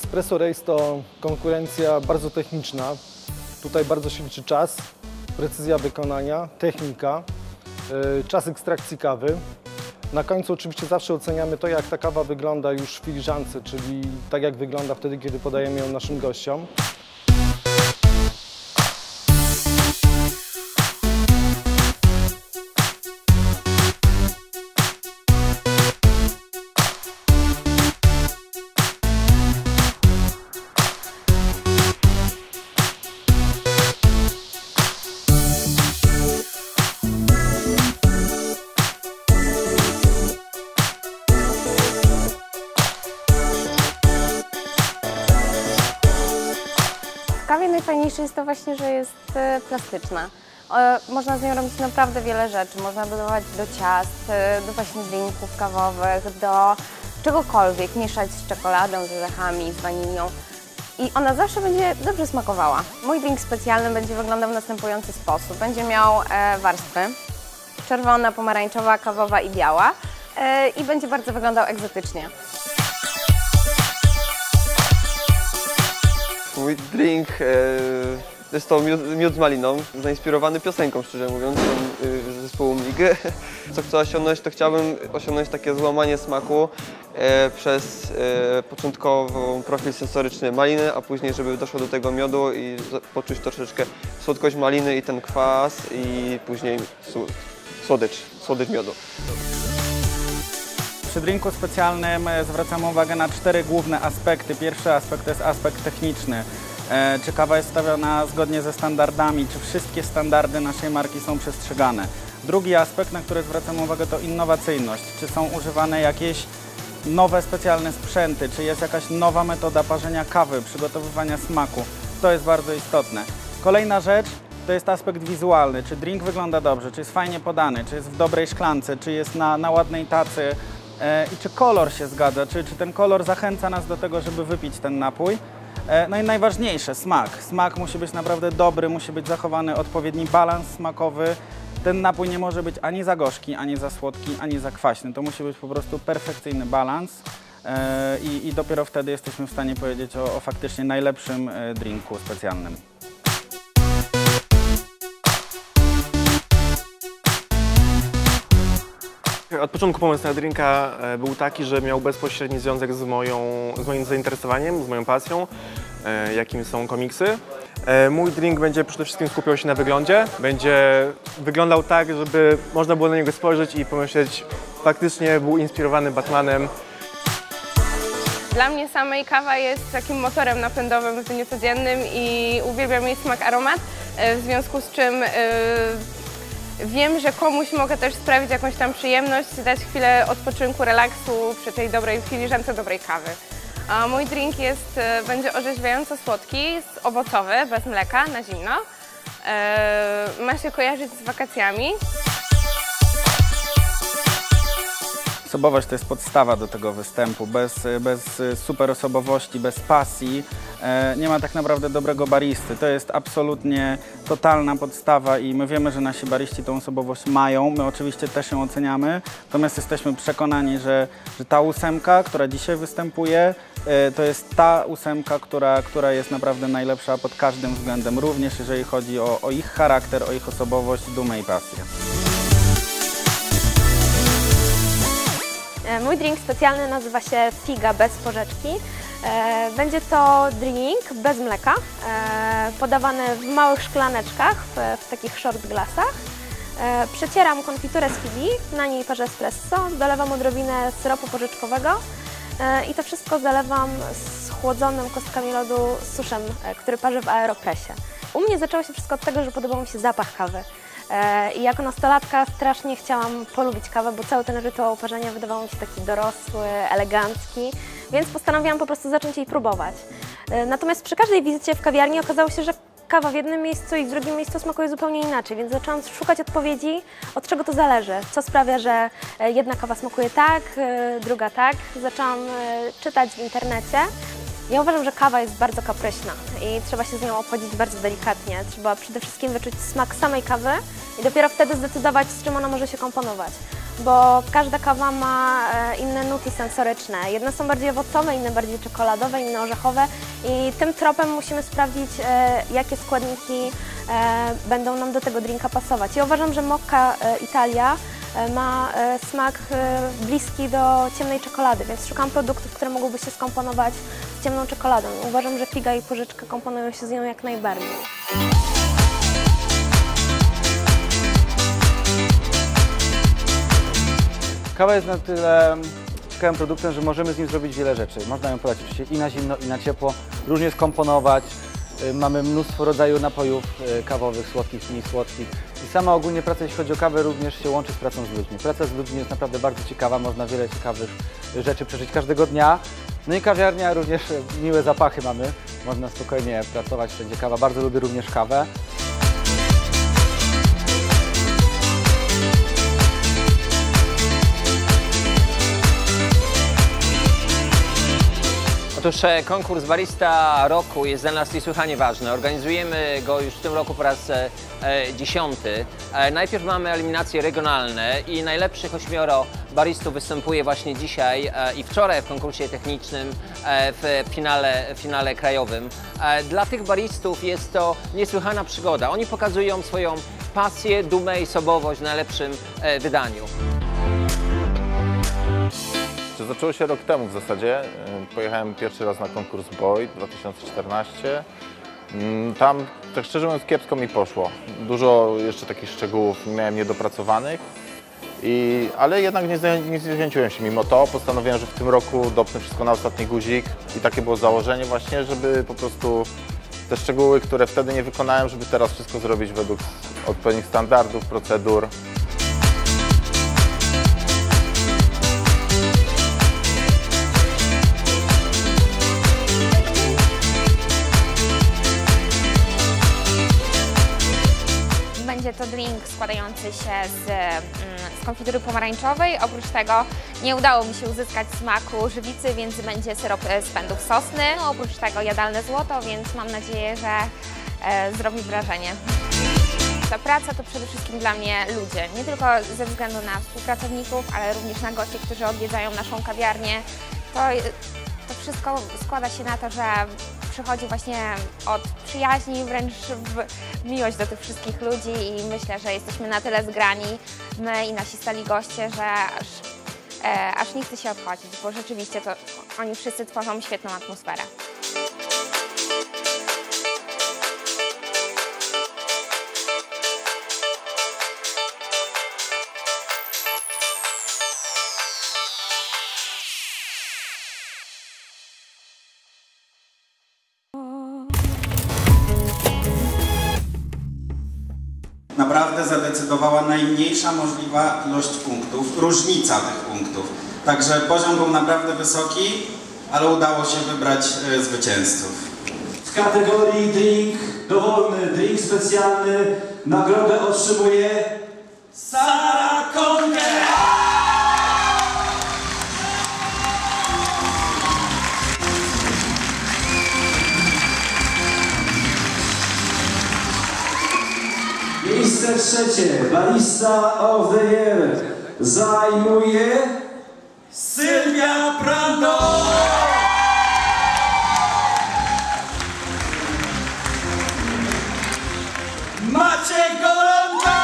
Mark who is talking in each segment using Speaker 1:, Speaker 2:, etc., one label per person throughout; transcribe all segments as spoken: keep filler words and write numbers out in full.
Speaker 1: Espresso Race to konkurencja bardzo techniczna. Tutaj bardzo się liczy czas, precyzja wykonania, technika, yy, czas ekstrakcji kawy. Na końcu oczywiście zawsze oceniamy to, jak ta kawa wygląda już w filiżance, czyli tak jak wygląda wtedy, kiedy podajemy ją naszym gościom.
Speaker 2: W kawie najfajniejsze jest to właśnie, że jest plastyczna. Można z nią robić naprawdę wiele rzeczy. Można dodawać do ciast, do właśnie drinków kawowych, do czegokolwiek, mieszać z czekoladą, z orzechami, z wanilią. I ona zawsze będzie dobrze smakowała. Mój drink specjalny będzie wyglądał w następujący sposób. Będzie miał warstwy czerwona, pomarańczowa, kawowa i biała i będzie bardzo wyglądał egzotycznie.
Speaker 3: Mój drink e, jest to miód, miód z maliną, zainspirowany piosenką, szczerze mówiąc, z zespołu M I G. Co chcę osiągnąć, to chciałbym osiągnąć takie złamanie smaku e, przez e, początkowo profil sensoryczny maliny, a później, żeby doszło do tego miodu i poczuć troszeczkę słodkość maliny i ten kwas i później słodycz, słodycz miodu.
Speaker 4: Przy drinku specjalnym zwracamy uwagę na cztery główne aspekty. Pierwszy aspekt to jest aspekt techniczny. Czy kawa jest stawiana zgodnie ze standardami, czy wszystkie standardy naszej marki są przestrzegane. Drugi aspekt, na który zwracamy uwagę, to innowacyjność. Czy są używane jakieś nowe specjalne sprzęty, czy jest jakaś nowa metoda parzenia kawy, przygotowywania smaku. To jest bardzo istotne. Kolejna rzecz to jest aspekt wizualny. Czy drink wygląda dobrze, czy jest fajnie podany, czy jest w dobrej szklance, czy jest na, na ładnej tacy. I czy kolor się zgadza, czy, czy ten kolor zachęca nas do tego, żeby wypić ten napój. No i najważniejsze, smak. Smak musi być naprawdę dobry, musi być zachowany odpowiedni balans smakowy. Ten napój nie może być ani za gorzki, ani za słodki, ani za kwaśny. To musi być po prostu perfekcyjny balans i, i dopiero wtedy jesteśmy w stanie powiedzieć o, o faktycznie najlepszym drinku specjalnym.
Speaker 5: Od początku pomysł na drinka był taki, że miał bezpośredni związek z, moją, z moim zainteresowaniem, z moją pasją, jakim są komiksy. Mój drink będzie przede wszystkim skupiał się na wyglądzie. Będzie wyglądał tak, żeby można było na niego spojrzeć i pomyśleć, faktycznie był inspirowany Batmanem.
Speaker 2: Dla mnie samej kawa jest takim motorem napędowym w dniu codziennym i uwielbiam jej smak, aromat, w związku z czym wiem, że komuś mogę też sprawić jakąś tam przyjemność, dać chwilę odpoczynku, relaksu przy tej dobrej filiżance dobrej kawy. A mój drink jest, będzie orzeźwiająco słodki, jest owocowy, bez mleka, na zimno. Eee, ma się kojarzyć z wakacjami.
Speaker 4: Osobowość to jest podstawa do tego występu. Bez, bez super osobowości, bez pasji e, nie ma tak naprawdę dobrego baristy. To jest absolutnie totalna podstawa i my wiemy, że nasi bariści tą osobowość mają. My oczywiście też ją oceniamy, natomiast jesteśmy przekonani, że, że ta ósemka, która dzisiaj występuje, e, to jest ta ósemka, która, która jest naprawdę najlepsza pod każdym względem, również jeżeli chodzi o, o ich charakter, o ich osobowość, dumę i pasję.
Speaker 6: Mój drink specjalny nazywa się Figa bez porzeczki. Będzie to drink bez mleka, podawany w małych szklaneczkach, w, w takich short glassach. Przecieram konfiturę z figi, na niej parzę espresso, dolewam odrobinę syropu porzeczkowego i to wszystko zalewam schłodzonym kostkami lodu suszem, który parzę w aeropresie. U mnie zaczęło się wszystko od tego, że podobał mi się zapach kawy. I jako nastolatka strasznie chciałam polubić kawę, bo cały ten rytuał parzenia wydawał mi się taki dorosły, elegancki, więc postanowiłam po prostu zacząć jej próbować. Natomiast przy każdej wizycie w kawiarni okazało się, że kawa w jednym miejscu i w drugim miejscu smakuje zupełnie inaczej, więc zaczęłam szukać odpowiedzi, od czego to zależy, co sprawia, że jedna kawa smakuje tak, druga tak. Zaczęłam czytać w internecie. Ja uważam, że kawa jest bardzo kapryśna i trzeba się z nią obchodzić bardzo delikatnie. Trzeba przede wszystkim wyczuć smak samej kawy i dopiero wtedy zdecydować, z czym ona może się komponować. bo każda kawa ma e, inne nuty sensoryczne. Jedne są bardziej owocowe, inne bardziej czekoladowe, inne orzechowe i tym tropem musimy sprawdzić, e, jakie składniki e, będą nam do tego drinka pasować. I uważam, że Mocca e, Italia e, ma e, smak e, bliski do ciemnej czekolady, więc szukam produktów, które mogłyby się skomponować z ciemną czekoladą. Uważam, że figa i porzeczka komponują się z nią jak najbardziej.
Speaker 7: Kawa jest na tyle ciekawym produktem, że możemy z nim zrobić wiele rzeczy. Można ją podać oczywiście i na zimno, i na ciepło, różnie skomponować. Mamy mnóstwo rodzajów napojów kawowych, słodkich, mniej słodkich. I sama ogólnie praca, jeśli chodzi o kawę, również się łączy z pracą z ludźmi. Praca z ludźmi jest naprawdę bardzo ciekawa, można wiele ciekawych rzeczy przeżyć każdego dnia. No i kawiarnia, również miłe zapachy mamy, można spokojnie pracować wszędzie. Kawa, bardzo lubię również kawę.
Speaker 8: Otóż konkurs Barista Roku jest dla nas niesłychanie ważny. Organizujemy go już w tym roku po raz e, dziesiąty. E, najpierw mamy eliminacje regionalne i najlepszych ośmioro baristów występuje właśnie dzisiaj e, i wczoraj w konkursie technicznym e, w finale, finale krajowym. E, dla tych baristów jest to niesłychana przygoda. Oni pokazują swoją pasję, dumę i osobowość w najlepszym e, wydaniu.
Speaker 9: Zaczęło się rok temu w zasadzie. Pojechałem pierwszy raz na konkurs Boyd dwa tysiące czternasty. Tam, tak szczerze mówiąc, kiepsko mi poszło. Dużo jeszcze takich szczegółów miałem niedopracowanych, i, ale jednak nie, nie zniechęciłem się. Mimo to postanowiłem, że w tym roku dopnę wszystko na ostatni guzik i takie było założenie właśnie, żeby po prostu te szczegóły, które wtedy nie wykonałem, żeby teraz wszystko zrobić według odpowiednich standardów, procedur.
Speaker 10: Będzie to drink składający się z, z konfitury pomarańczowej. Oprócz tego nie udało mi się uzyskać smaku żywicy, więc będzie syrop z pędów sosny. No, oprócz tego jadalne złoto, więc mam nadzieję, że e, zrobi wrażenie. Ta praca to przede wszystkim dla mnie ludzie. Nie tylko ze względu na współpracowników, ale również na gości, którzy odwiedzają naszą kawiarnię. To, to wszystko składa się na to, że przychodzi właśnie od przyjaźni, wręcz w miłość do tych wszystkich ludzi i myślę, że jesteśmy na tyle zgrani, my i nasi stali goście, że aż, e, aż nie chce się odchodzić, bo rzeczywiście to oni wszyscy tworzą świetną atmosferę.
Speaker 11: Naprawdę zadecydowała najmniejsza możliwa ilość punktów, różnica tych punktów. Także poziom był naprawdę wysoki, ale udało się wybrać y, zwycięzców.
Speaker 12: W kategorii drink dowolny, drink specjalny, nagrodę otrzymuje Sara Konkę! Miejsce trzecie, Barista of the Year, zajmuje Sylwia Prando! Maciek Golonka!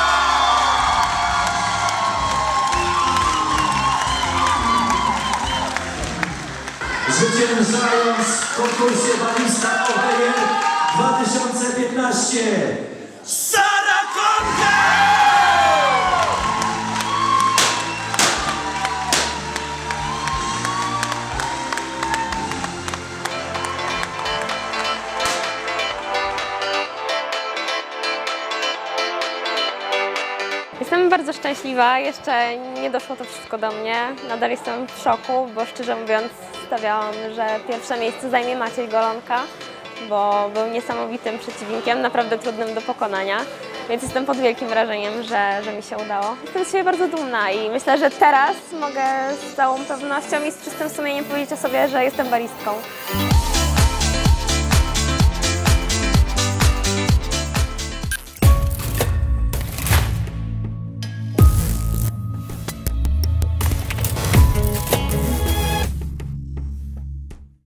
Speaker 12: Zwyciężając w konkursie Barista of the Year dwa tysiące piętnaście Sara Konka!
Speaker 2: Jestem bardzo szczęśliwa, jeszcze nie doszło to wszystko do mnie. Nadal jestem w szoku, bo szczerze mówiąc stawiałam, że pierwsze miejsce zajmie Maciej Golonka, bo był niesamowitym przeciwnikiem, naprawdę trudnym do pokonania. Więc jestem pod wielkim wrażeniem, że, że mi się udało. Jestem z siebie bardzo dumna i myślę, że teraz mogę z całą pewnością i z czystym sumieniem powiedzieć o sobie, że jestem baristką.